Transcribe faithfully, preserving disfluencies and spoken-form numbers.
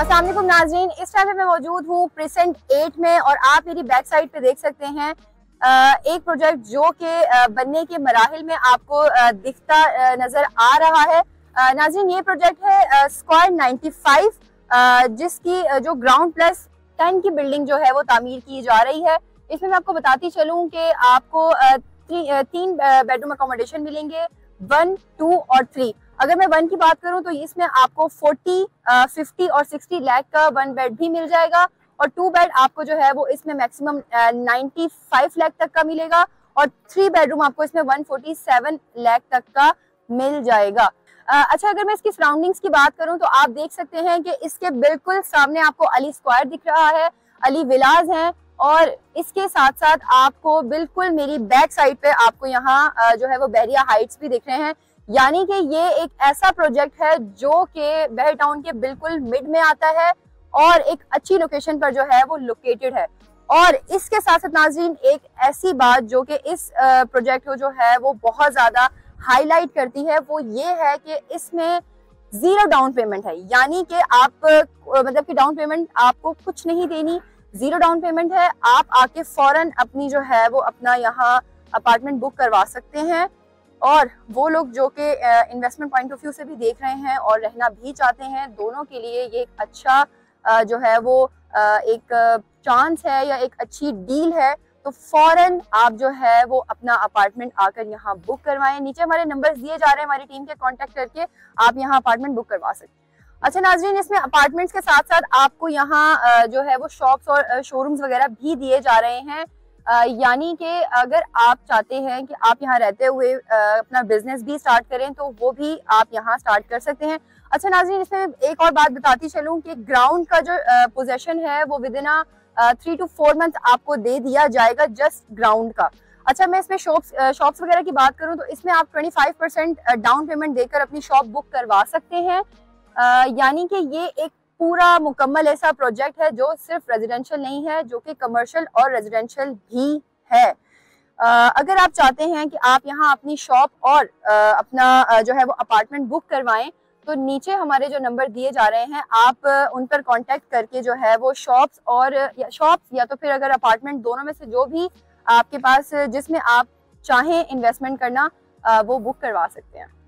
अस्सलाम वालेकुम नाज़रीन, इस टाइम पे मैं मौजूद हूँ प्रेसेंट एट में और आप मेरी बैक साइड पे देख सकते हैं एक प्रोजेक्ट जो कि बनने के मराहिल में आपको दिखता नजर आ रहा है। नाज़रीन, ये प्रोजेक्ट है स्क्वायर नाइन्टी फाइव, जिसकी जो ग्राउंड प्लस टेन की बिल्डिंग जो है वो तामीर की जा रही है। इसमें मैं आपको बताती चलूँ कि आपको ती, तीन बेडरूम अकोमोडेशन मिलेंगे, वन टू और थ्री। अगर मैं वन की बात करूं तो इसमें आपको फोर्टी, फिफ्टी और सिक्सटी लाख का वन बेड भी मिल जाएगा और टू बेड आपको जो है वो इसमें मैक्सिमम नाइन्टी फाइव लाख तक का मिलेगा और थ्री बेडरूम आपको इसमें वन फोर्टी सेवन लाख तक का मिल जाएगा। अच्छा, अगर मैं इसकी सराउंडिंग्स की बात करूं तो आप देख सकते हैं कि इसके बिल्कुल सामने आपको अली स्क्वायर दिख रहा है, अली विलाज हैं और इसके साथ साथ आपको बिल्कुल मेरी बैक साइड पे आपको यहाँ जो है वो बहरिया हाइट्स भी दिख रहे हैं। यानी कि ये एक ऐसा प्रोजेक्ट है जो कि बहर टाउन के बिल्कुल मिड में आता है और एक अच्छी लोकेशन पर जो है वो लोकेटेड है। और इसके साथ साथ नाज़रीन एक ऐसी बात जो कि इस प्रोजेक्ट को जो है वो बहुत ज्यादा हाईलाइट करती है वो ये है कि इसमें जीरो डाउन पेमेंट है। यानी कि आप मतलब कि डाउन पेमेंट आपको कुछ नहीं देनी, जीरो डाउन पेमेंट है। आप आके फौरन अपनी जो है वो अपना यहाँ अपार्टमेंट बुक करवा सकते हैं और वो लोग जो कि इन्वेस्टमेंट पॉइंट ऑफ व्यू से भी देख रहे हैं और रहना भी चाहते हैं, दोनों के लिए ये एक अच्छा जो है वो एक चांस है या एक अच्छी डील है। तो फौरन आप जो है वो अपना अपार्टमेंट आकर यहाँ बुक करवाएं। नीचे हमारे नंबर्स दिए जा रहे हैं, हमारी टीम के कांटेक्ट करके आप यहाँ अपार्टमेंट बुक करवा सकते हैं। अच्छा नाज़रीन, इसमें अपार्टमेंट्स के साथ साथ आपको यहाँ जो है वो शॉप्स और शोरूम्स वगैरह भी दिए जा रहे हैं। Uh, यानी कि अगर आप चाहते हैं कि आप यहाँ रहते हुए uh, अपना बिजनेस भी स्टार्ट करें तो वो भी आप यहाँ स्टार्ट कर सकते हैं। अच्छा नाज़रीन, इसमें एक और बात बताती चलूँ कि ग्राउंड का जो पोजेशन uh, है वो within three to four month आपको दे दिया जाएगा, जस्ट ग्राउंड का। अच्छा, मैं इसमें शॉप्स शॉप्स वगैरह की बात करूँ तो इसमें आप twenty five percent down payment देकर अपनी शॉप बुक करवा सकते हैं। uh, यानी कि ये एक पूरा मुकम्मल ऐसा प्रोजेक्ट है जो सिर्फ रेजिडेंशियल नहीं है, जो कि कमर्शियल और रेजिडेंशियल भी है। आ, अगर आप चाहते हैं कि आप यहाँ अपनी शॉप और आ, अपना आ, जो है वो अपार्टमेंट बुक करवाएं तो नीचे हमारे जो नंबर दिए जा रहे हैं आप उन पर कांटेक्ट करके जो है वो शॉप्स और या शॉप्स या तो फिर अगर अपार्टमेंट, दोनों में से जो भी आपके पास जिसमें आप चाहें इन्वेस्टमेंट करना आ, वो बुक करवा सकते हैं।